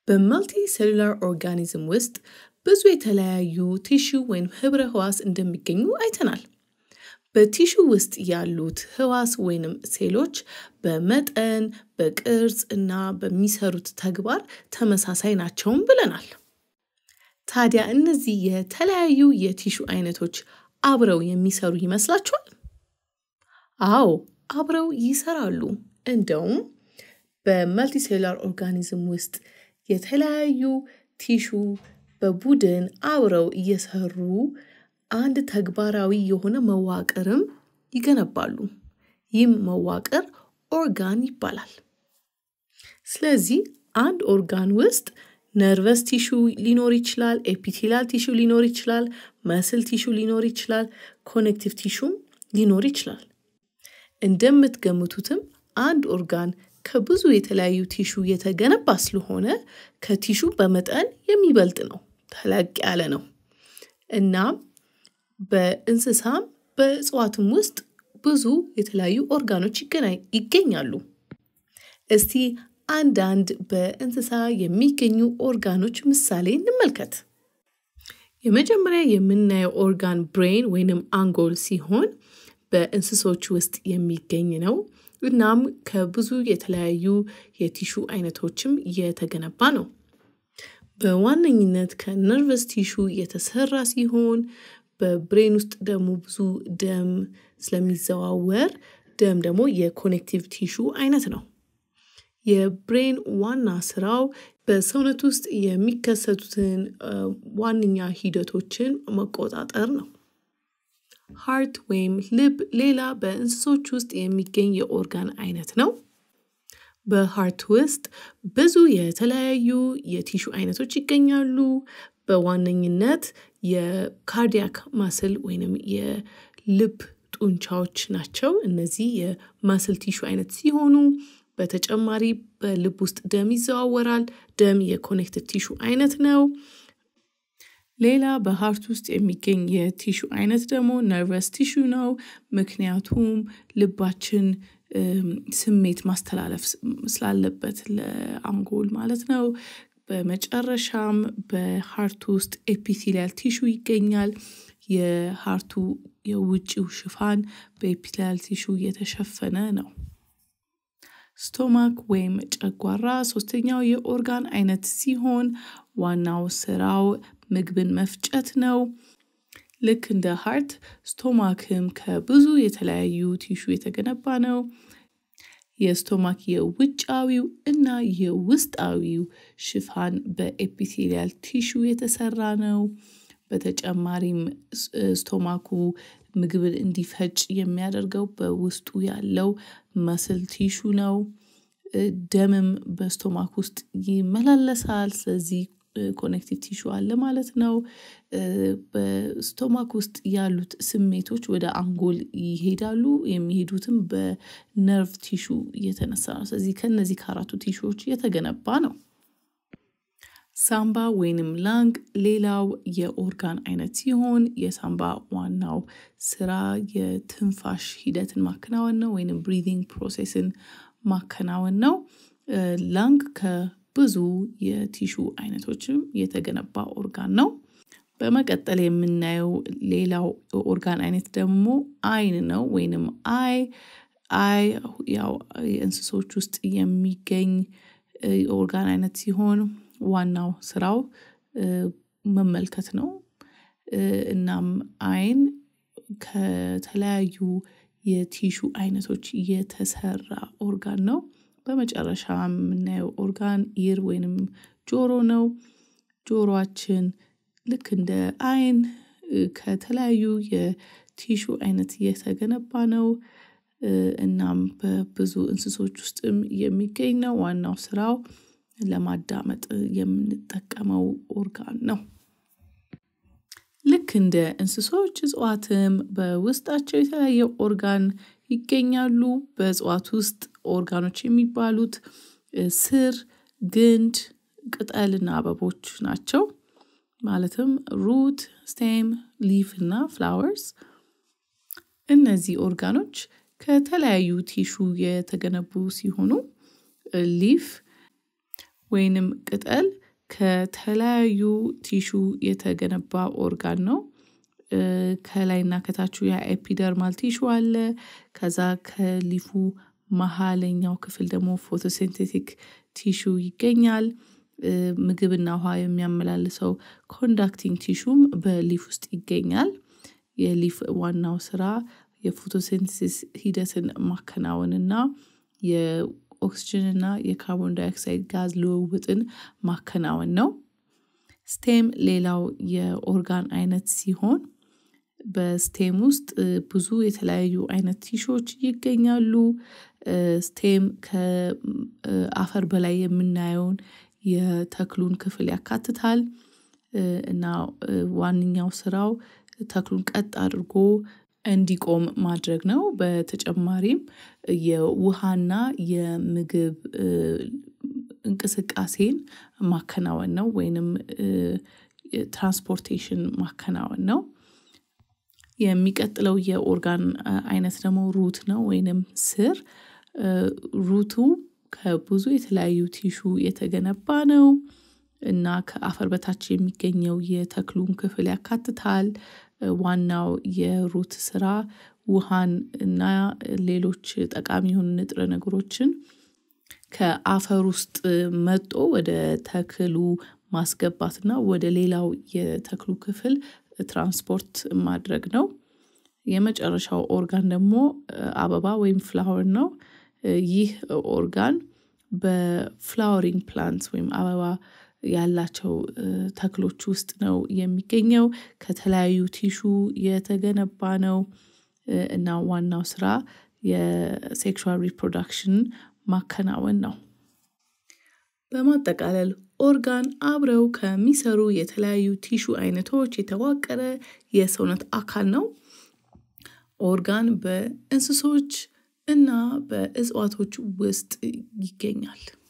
በመልቲ ሴሉላር ኦርጋኒዝም ውስጥ ብዙ የተለያዩ ቲሹ ወይም ህብረ ህዋስ እንደሚገኙ አይተናል። በቲሹ ውስጥ ያሉት ህዋስ ወይም ሴሎች በመጠን፣ በቅርጽ እና በሚሰሩት ተግባር ተመሳሳይ ናቸው ብለናል። ታዲያ እነዚህ የተለያዩ የቲሹ አይነቶች አብረው የሚሰሩ ይመስላችኋል? አዎ፣ አብረው ይሰራሉ። እንደውም በመልቲ ሴሉላር ኦርጋኒዝም ውስጥ የተለያዩ ቲሹ በቡድን አብረው እየሰሩ አንድ ተግባራዊ የሆነ መዋቅርም ይገነባሉ። ይህም መዋቅር ኦርጋን ይባላል። ስለዚህ አንድ ኦርጋን ውስጥ ነርቨስ ቲሹ ሊኖር ይችላል፣ ኤፒቴሊያል ቲሹ ሊኖር ይችላል፣ መስል ቲሹ ሊኖር ይችላል፣ ኮኔክቲቭ ቲሹም ሊኖር ይችላል። እንደምትገምቱትም አንድ ኦርጋን ከብዙ የተለያዩ ቲሹ የተገነባ ስለሆነ ከቲሹ በመጠን የሚበልጥ ነው፣ ተለቅ ያለ ነው። እናም በእንስሳም በእፅዋትም ውስጥ ብዙ የተለያዩ ኦርጋኖች ይገኛሉ። እስቲ አንዳንድ በእንስሳ የሚገኙ ኦርጋኖች ምሳሌ እንመልከት። የመጀመሪያ የምናየው ኦርጋን ብሬን ወይንም አንጎል ሲሆን በእንስሶች ውስጥ የሚገኝ ነው። እናም ከብዙ የተለያዩ የቲሹ አይነቶችም የተገነባ ነው። በዋነኝነት ከነርቨስ ቲሹ የተሰራ ሲሆን በብሬን ውስጥ ደግሞ ብዙ ደም ስለሚዘዋወር ደም ደግሞ የኮኔክቲቭ ቲሹ አይነት ነው። የብሬን ዋና ስራው በሰውነት ውስጥ የሚከሰቱትን ዋነኛ ሂደቶችን መቆጣጠር ነው። ሃርት ወይም ልብ ሌላ በእንስሶች ውስጥ የሚገኝ የኦርጋን አይነት ነው። በሃርት ውስጥ ብዙ የተለያዩ የቲሹ አይነቶች ይገኛሉ። በዋነኝነት የካርዲያክ ማስል ወይንም የልብ ጡንቻዎች ናቸው። እነዚህ የማስል ቲሹ አይነት ሲሆኑ በተጨማሪ በልብ ውስጥ ደም ይዘዋወራል። ደም የኮኔክቲቭ ቲሹ አይነት ነው። ሌላ በሃርት ውስጥ የሚገኝ የቲሹ አይነት ደግሞ ነርቨስ ቲሹ ነው። ምክንያቱም ልባችን ስሜት ማስተላለፍ ስላለበት ለአንጎል ማለት ነው። በመጨረሻም በሃርት ውስጥ ኤፒቴሊያል ቲሹ ይገኛል። የሃርቱ የውጪው ሽፋን በኤፒቴሊያል ቲሹ የተሸፈነ ነው። ስቶማክ ወይም ጨጓራ ሶስተኛው የኦርጋን አይነት ሲሆን ዋናው ስራው ምግብን መፍጨት ነው። ልክ እንደ ሃርት ስቶማክም ከብዙ የተለያዩ ቲሹ የተገነባ ነው። የስቶማክ የውጫዊው እና የውስጣዊው ሽፋን በኤፒቴሊያል ቲሹ የተሰራ ነው። በተጨማሪም ስቶማኩ ምግብን እንዲፈጭ የሚያደርገው በውስጡ ያለው መስል ቲሹ ነው። ደምም በስቶማክ ውስጥ ይመላለሳል። ስለዚህ ኮኔክቲቭ ቲሹ አለ ማለት ነው። በስቶማክ ውስጥ ያሉት ስሜቶች ወደ አንጎል ይሄዳሉ። የሚሄዱትም በነርቭ ቲሹ የተነሳ ነው። ስለዚህ ከነዚህ ከአራቱ ቲሹዎች የተገነባ ነው። ሳምባ ወይንም ላንግ ሌላው የኦርጋን አይነት ሲሆን የሳምባ ዋናው ስራ የትንፋሽ ሂደትን ማከናወን ነው ወይንም ብሪዚንግ ፕሮሰስን ማከናወን ነው። ላንግ ከብዙ የቲሹ አይነቶችም የተገነባ ኦርጋን ነው። በመቀጠል የምናየው ሌላው ኦርጋን አይነት ደግሞ አይን ነው ወይንም አይ ያው የእንስሶች ውስጥ የሚገኝ ኦርጋን አይነት ሲሆን ዋናው ስራው መመልከት ነው። እናም አይን ከተለያዩ የቲሹ አይነቶች የተሰራ ኦርጋን ነው። በመጨረሻ የምናየው ኦርጋን ኢር ወይንም ጆሮ ነው። ጆሮአችን ልክ እንደ አይን ከተለያዩ የቲሹ አይነት የተገነባ ነው። እናም በብዙ እንስሶች ውስጥም የሚገኝ ነው። ዋናው ስራው ለማዳመጥ የምንጠቀመው ኦርጋን ነው። ልክ እንደ እንስሶች እፅዋትም በውስጣቸው የተለያየ ኦርጋን ይገኛሉ። በእፅዋት ውስጥ ኦርጋኖች የሚባሉት ስር፣ ግንድ፣ ቅጠልና አበቦች ናቸው። ማለትም ሩት፣ ስቴም፣ ሊፍ እና ፍላወርስ። እነዚህ ኦርጋኖች ከተለያዩ ቲሹ የተገነቡ ሲሆኑ ሊፍ ወይንም ቅጠል ከተለያዩ ቲሹ የተገነባ ኦርጋን ነው። ከላይና ከታቹ የኤፒደርማል ቲሹ አለ። ከዛ ከሊፉ መሃለኛው ክፍል ደግሞ ፎቶሲንቴቲክ ቲሹ ይገኛል። ምግብና ውሃ የሚያመላልሰው ኮንዳክቲንግ ቲሹም በሊፍ ውስጥ ይገኛል። የሊፍ ዋናው ስራ የፎቶሲንቴሲስ ሂደትን ማከናወንና የኦክሲጅንና የካርቦን ዳይኦክሳይድ ጋዝ ልውውጥን ማከናወን ነው። ስቴም ሌላው የኦርጋን አይነት ሲሆን በስቴም ውስጥ ብዙ የተለያዩ አይነት ቲሹዎች ይገኛሉ። ስቴም ከአፈር በላይ የምናየውን የተክሉን ክፍል ያካትታል እና ዋንኛው ስራው ተክሉን ቀጥ አድርጎ እንዲቆም ማድረግ ነው። በተጨማሪም የውሃና የምግብ እንቅስቃሴን ማከናወን ነው ወይንም ትራንስፖርቴሽን ማከናወን ነው። የሚቀጥለው የኦርጋን አይነት ደግሞ ሩት ነው ወይንም ስር። ሩቱ ከብዙ የተለያዩ ቲሹ የተገነባ ነው እና ከአፈር በታች የሚገኘው የተክሉን ክፍል ያካትታል። ዋናው የሩት ስራ ውሃን እና ሌሎች ጠቃሚ የሆኑ ንጥረ ነገሮችን ከአፈር ውስጥ መጥቶ ወደ ተክሉ ማስገባትና ወደ ሌላው የተክሉ ክፍል ትራንስፖርት ማድረግ ነው። የመጨረሻው ኦርጋን ደግሞ አበባ ወይም ፍላወር ነው። ይህ ኦርጋን በፍላወሪንግ ፕላንትስ ወይም አበባ ያላቸው ተክሎች ውስጥ ነው የሚገኘው። ከተለያዩ ቲሹ የተገነባ ነው እና ዋናው ስራ የሴክሹዋል ሪፕሮዳክሽን ማከናወን ነው። በማጠቃለል ኦርጋን አብረው ከሚሰሩ የተለያዩ ቲሹ አይነቶች የተዋቀረ የሰውነት አካል ነው። ኦርጋን በእንስሶች እና በእፅዋቶች ውስጥ ይገኛል።